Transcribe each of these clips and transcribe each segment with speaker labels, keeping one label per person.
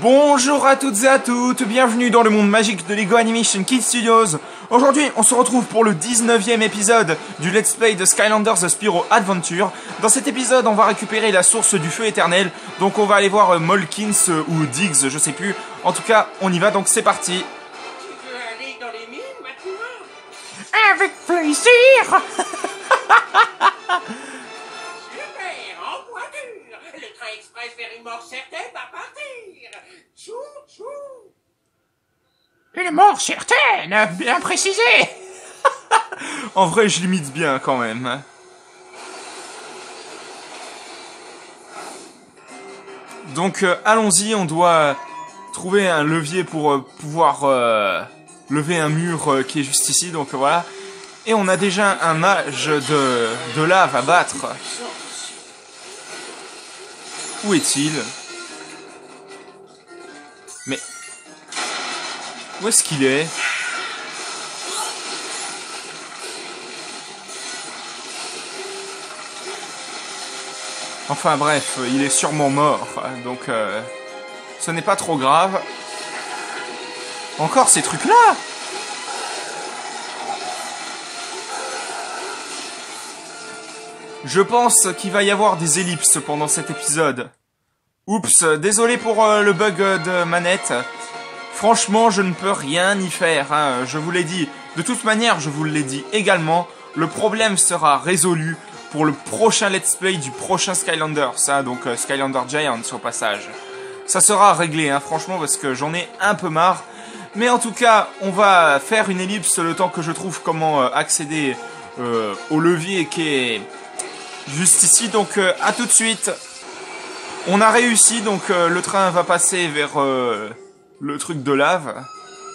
Speaker 1: Bonjour à toutes et à toutes, bienvenue dans le monde magique de Lego Animation Kid Studios. Aujourd'hui, on se retrouve pour le 19e épisode du Let's Play de Skylanders The Spyro Adventure. Dans cet épisode, on va récupérer la source du feu éternel. Donc on va aller voir Molkins ou Diggs, je sais plus. En tout cas, on y va, donc c'est parti.
Speaker 2: Tu veux aller dans les mines maintenant?
Speaker 1: Avec plaisir.
Speaker 2: Super, en voiture. Le train express vers une mort certaine va partir. Tchou, tchou.
Speaker 1: Une mort certaine, bien précisé. En vrai, je limite bien quand même. Donc allons-y, on doit trouver un levier pour pouvoir lever un mur qui est juste ici, donc voilà. Et on a déjà un mage de lave à battre. Où est-il? Mais... où est-ce qu'il est? Enfin bref, il est sûrement mort, donc ce n'est pas trop grave. Encore ces trucs-là! Je pense qu'il va y avoir des ellipses pendant cet épisode. Oups, désolé pour le bug de manette. Franchement, je ne peux rien y faire, hein, je vous l'ai dit. De toute manière, je vous l'ai dit également, le problème sera résolu pour le prochain let's play du prochain Skylanders, hein, donc Skylander Giants au passage. Ça sera réglé, hein, franchement, parce que j'en ai un peu marre. Mais en tout cas, on va faire une ellipse le temps que je trouve comment accéder au levier qui est juste ici. Donc à tout de suite. On a réussi, donc le train va passer vers le truc de lave.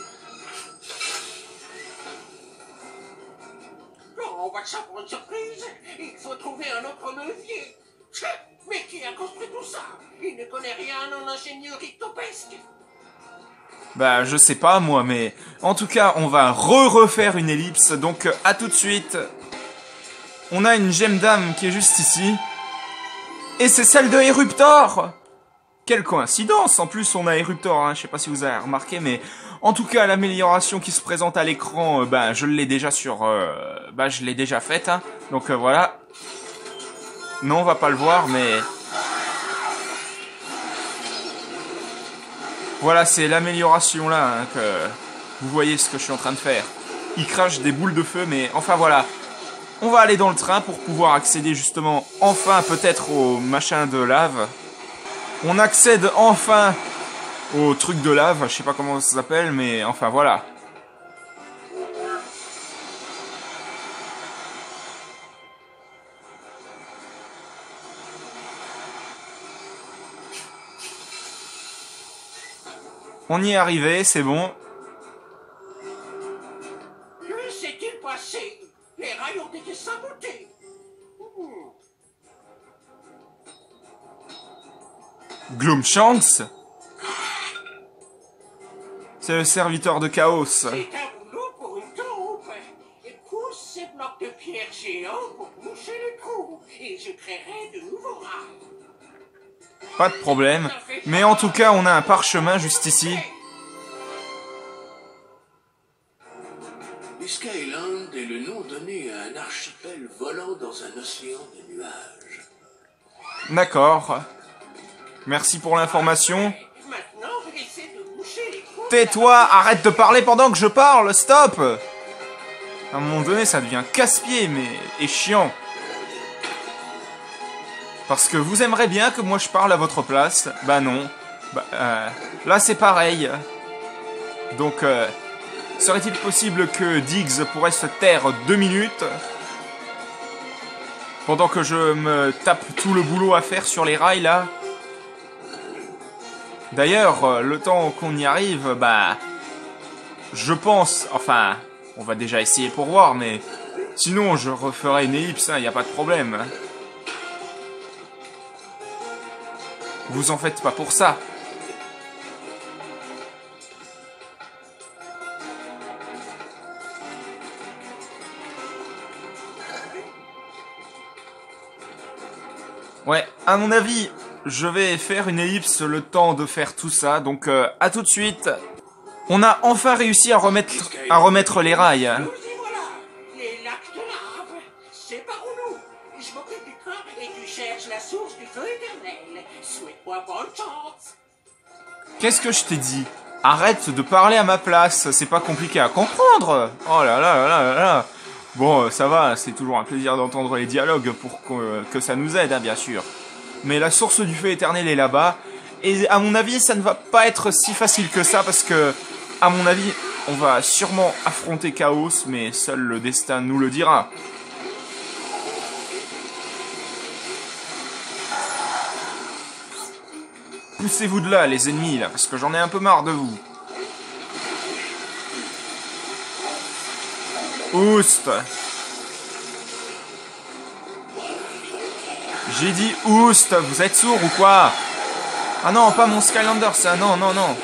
Speaker 2: Oh, on va te ça pour une surprise. Il faut trouver un autre levier. Mais qui a construit tout ça? Il ne connaît rien en ingénierie topesque.
Speaker 1: Bah je sais pas moi, mais en tout cas on va refaire une ellipse, donc à tout de suite. On a une gemme d'âme qui est juste ici. Et c'est celle de Eruptor! Quelle coïncidence! En plus on a Eruptor, hein, je sais pas si vous avez remarqué, mais en tout cas l'amélioration qui se présente à l'écran, bah je l'ai déjà je l'ai déjà faite, hein. Donc voilà. Non, on va pas le voir, mais... voilà, c'est l'amélioration là, hein, que vous voyez ce que je suis en train de faire. Il crache des boules de feu, mais enfin voilà. On va aller dans le train pour pouvoir accéder justement, enfin peut-être au machin de lave. On accède enfin au truc de lave, je sais pas comment ça s'appelle, mais enfin voilà. On y est arrivé, c'est bon.
Speaker 2: Que s'est-il passé? Les rails ont été sabotés.
Speaker 1: Gloomshanks? C'est le serviteur de Chaos.
Speaker 2: C'est un boulot pour une taupe. Pousse ces blocs de pierre géants pour boucher les trous. Et je créerai de nouveaux rails.
Speaker 1: Pas de problème. Mais en tout cas, on a un parchemin juste ici.
Speaker 3: Skyland est le nom donné à un archipel volant dans un océan de nuages.
Speaker 1: D'accord. Merci pour l'information.
Speaker 2: Maintenant, essaie de boucher les trous.
Speaker 1: Tais-toi, arrête de parler pendant que je parle, stop! À un moment donné, ça devient casse-pied, mais... et chiant. Parce que vous aimeriez bien que moi je parle à votre place. Bah non. Bah, là c'est pareil. Donc, serait-il possible que Diggs pourrait se taire 2 minutes pendant que je me tape tout le boulot à faire sur les rails là? D'ailleurs, le temps qu'on y arrive, bah... je pense... enfin, on va déjà essayer pour voir, mais... sinon, je referai une ellipse, hein, y a pas de problème. Vous en faites pas pour ça. Ouais, à mon avis, je vais faire une ellipse le temps de faire tout ça, donc à tout de suite. On a enfin réussi à remettre les rails.
Speaker 2: Nous y voilà. Les lacs de lave. Séparons-nous. Je m'occupe du train et tu cherches la source du feu éternel. Souhaite-moi bonne chance.
Speaker 1: Qu'est-ce que je t'ai dit? Arrête de parler à ma place, c'est pas compliqué à comprendre. Oh là là là là là là. Bon, ça va, c'est toujours un plaisir d'entendre les dialogues pour que ça nous aide, hein, bien sûr. Mais la source du feu éternel est là-bas. Et à mon avis, ça ne va pas être si facile que ça parce que, à mon avis, on va sûrement affronter Chaos, mais seul le destin nous le dira. Poussez-vous de là, les ennemis, là, parce que j'en ai un peu marre de vous. Oust. J'ai dit oust, vous êtes sourd ou quoi? Ah non, pas mon Skylander, ça, non, non, non.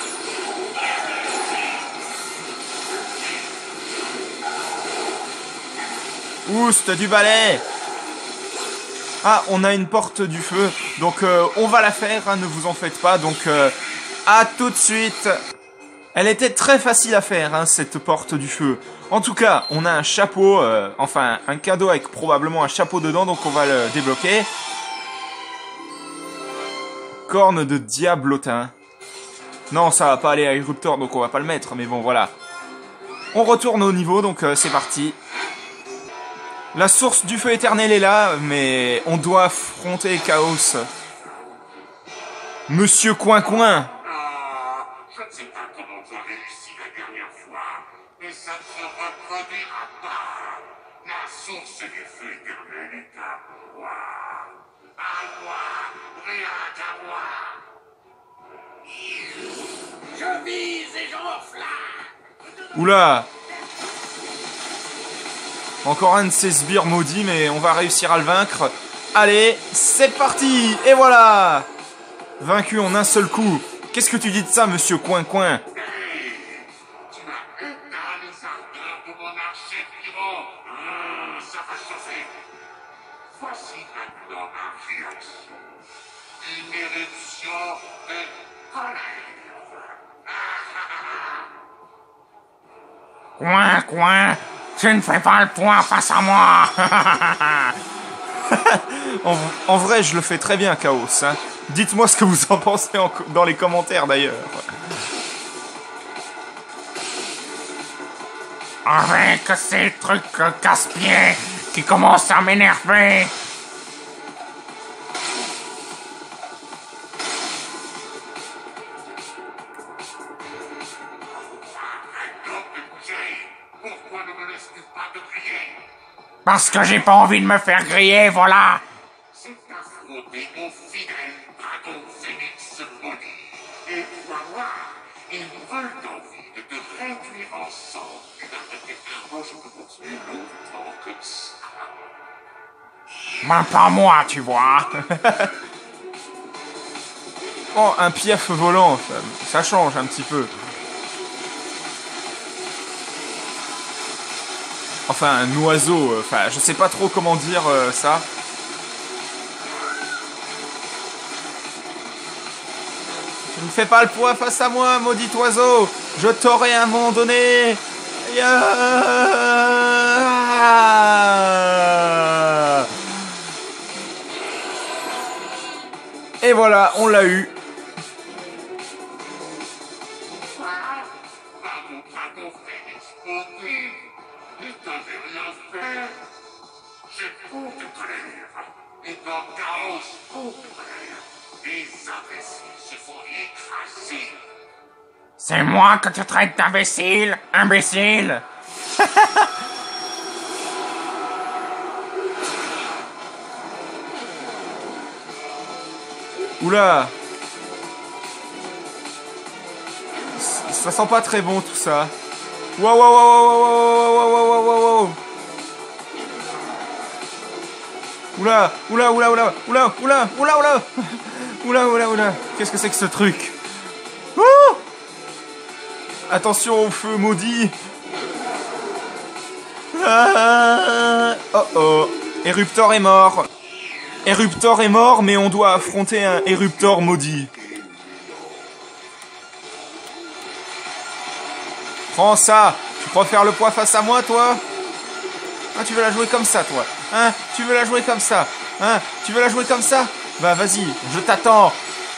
Speaker 1: Oust, du balai. Ah, on a une porte du feu, donc on va la faire, hein, ne vous en faites pas, donc à tout de suite. Elle était très facile à faire, hein, cette porte du feu. En tout cas, on a un chapeau, enfin un cadeau avec probablement un chapeau dedans, donc on va le débloquer. Corne de diablotin. Non, ça va pas aller à Eruptor, donc on va pas le mettre, mais bon, voilà. On retourne au niveau, donc c'est parti. La source du feu éternel est là, mais on doit affronter Chaos. Monsieur Coin-Coin.
Speaker 4: Je ne sais pas comment tu as réussi la dernière fois, mais ça ne se reproduira pas. La source du feu éternel est à moi. À moi, rien qu'à moi.
Speaker 2: Je vise et j'enflamme.
Speaker 1: Oula. Encore un de ces sbires maudits, mais on va réussir à le vaincre. Allez, c'est parti. Et voilà. Vaincu en un seul coup. Qu'est-ce que tu dis de ça, monsieur Coin-Coin?
Speaker 4: Tu as éteint les ardeurs de mon archer pyro. Ça va chauffer. Voici maintenant ma réaction. Une éruption de colère.
Speaker 5: Coin, tu ne fais pas le point face à moi.
Speaker 1: En vrai, je le fais très bien, Chaos. Hein. Dites-moi ce que vous en pensez dans les commentaires, d'ailleurs.
Speaker 5: Avec ces trucs casse-pieds qui commencent à m'énerver.
Speaker 4: Pourquoi ne me laisses-tu pas te griller?
Speaker 5: Parce que j'ai pas envie de me faire griller, voilà.
Speaker 4: C'est affronter mon fidèle dragon Phénix maudit. Et voilà, ils veulent envie de te réduire en sang. Moi, je peux continuer longtemps comme ça.
Speaker 5: Ben pas moi, tu vois.
Speaker 1: Oh, un piaf volant, ça change un petit peu. Enfin, un oiseau, enfin, je sais pas trop comment dire ça. Tu ne fais pas le poids face à moi, maudit oiseau. Je t'aurai à un moment donné. Et voilà, on l'a eu.
Speaker 4: Mon dragon Phénix maudit. Il t'avait rien fait. J'ai beau de colère. Et dans Chaos, au contraire. Les imbéciles se font écraser.
Speaker 5: C'est moi que tu traites d'imbécile, imbécile.
Speaker 1: Oula. Ça sent pas très bon tout ça. Waouh, waouh, waouh, waouh, waouh, waouh, waouh, waouh, waouh. Oula, oula, oula, oula, oula, oula, oula, oula. Oula, oula, oula. Qu'est-ce que c'est que ce truc? Ouh. Attention au feu maudit. Ah. Oh oh. Eruptor est mort. Eruptor est mort, mais on doit affronter un Eruptor maudit. Prends ça. Tu crois faire le poids face à moi, toi? Ah, tu veux la jouer comme ça, toi? Hein? Tu veux la jouer comme ça? Hein? Tu veux la jouer comme ça? Bah, vas-y, je t'attends.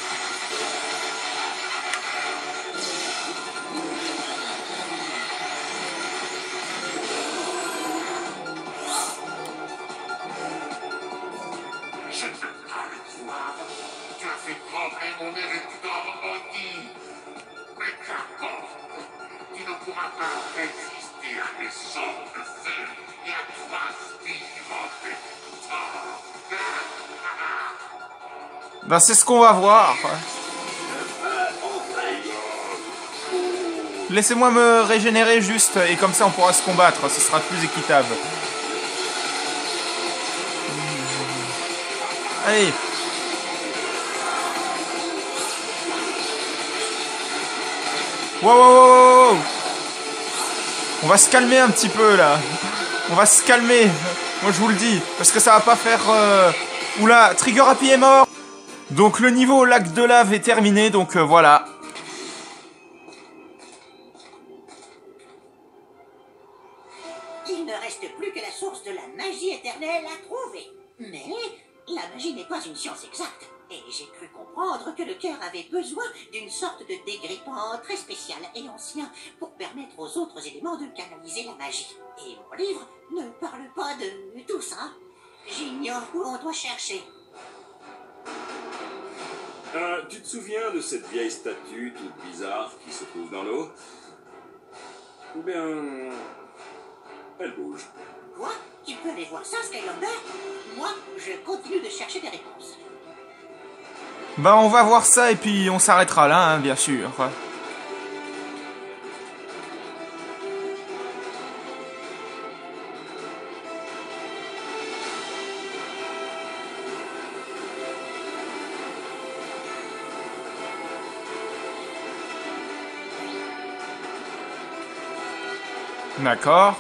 Speaker 4: Je ne peux pas le croire. Tu as fait trembler mon Éruptor maudit. Mais qu'importe. Tu ne pourras pas résister à mes sorts de feu et à trois vivants Éruptors.
Speaker 1: Bah, c'est ce qu'on va voir. Laissez-moi me régénérer juste, et comme ça on pourra se combattre. Ce sera plus équitable. Allez. Wow, wow, wow, wow. On va se calmer un petit peu là. On va se calmer. Moi je vous le dis. Parce que ça va pas faire... Oula, Trigger Happy est mort. Donc le niveau lac de lave est terminé. Donc voilà.
Speaker 6: Il ne reste plus que la source de la magie éternelle à trouver. Mais la magie n'est pas une science exacte. Et j'ai cru comprendre que le cœur avait besoin d'une sorte de dégrippant très spécial et ancien pour permettre aux autres éléments de canaliser la magie. Et mon livre ne parle pas de tout ça. J'ignore où on doit chercher.
Speaker 7: Tu te souviens de cette vieille statue toute bizarre qui se trouve dans l'eau? Eh bien, elle bouge.
Speaker 6: Quoi? Tu peux aller voir ça, Skylander? Moi, je continue de chercher des réponses.
Speaker 1: Bah on va voir ça et puis on s'arrêtera là, hein, bien sûr. D'accord.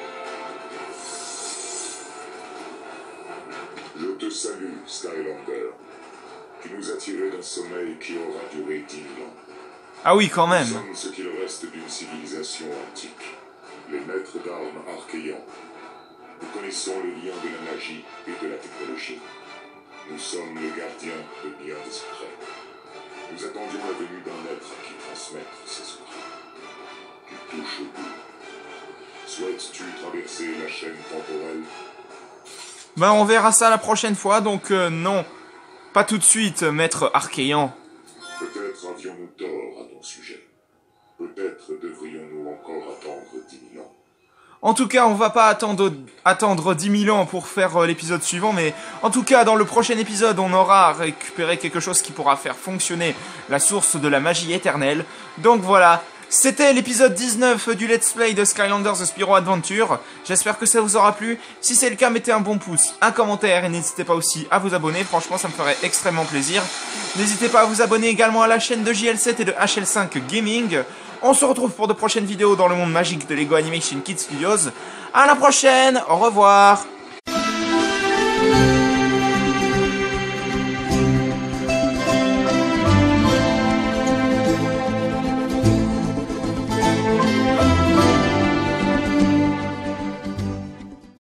Speaker 8: Je te salue, Skylander. Tu nous as tirés d'un sommeil qui aura duré 10 000 ans.
Speaker 1: Ah oui, quand même.
Speaker 8: Nous sommes ce qu'il reste d'une civilisation antique, les maîtres d'armes archéans. Nous connaissons les liens de la magie et de la technologie. Nous sommes les gardiens de bien des secrets. Nous attendions la venue d'un être qui transmettre ces secrets. Tu touches au bout. Souhaites-tu traverser la chaîne temporelle?
Speaker 1: Bah on verra ça la prochaine fois, donc non. Pas tout de suite, maître Archéan.
Speaker 8: Peut-être avions-nous tort à ton sujet. Peut-être devrions-nous encore attendre 10 000 ans.
Speaker 1: En tout cas, on va pas attendre 10 000 ans pour faire l'épisode suivant, mais en tout cas, dans le prochain épisode, on aura récupéré quelque chose qui pourra faire fonctionner la source de la magie éternelle. Donc voilà. C'était l'épisode 19 du Let's Play de Skylanders The Spyro Adventure. J'espère que ça vous aura plu. Si c'est le cas, mettez un bon pouce, un commentaire et n'hésitez pas aussi à vous abonner. Franchement, ça me ferait extrêmement plaisir. N'hésitez pas à vous abonner également à la chaîne de JL7 et de HL5 Gaming. On se retrouve pour de prochaines vidéos dans le monde magique de LEGO Animation Kids Studios. À la prochaine, au revoir.